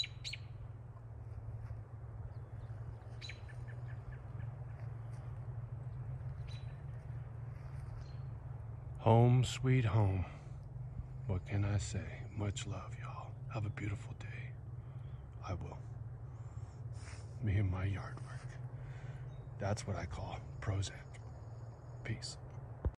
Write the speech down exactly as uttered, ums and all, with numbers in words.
Home sweet home. What can I say? Much love, y'all. Have a beautiful day. I will. Me and my yard work. That's what I call Prozac. Peace.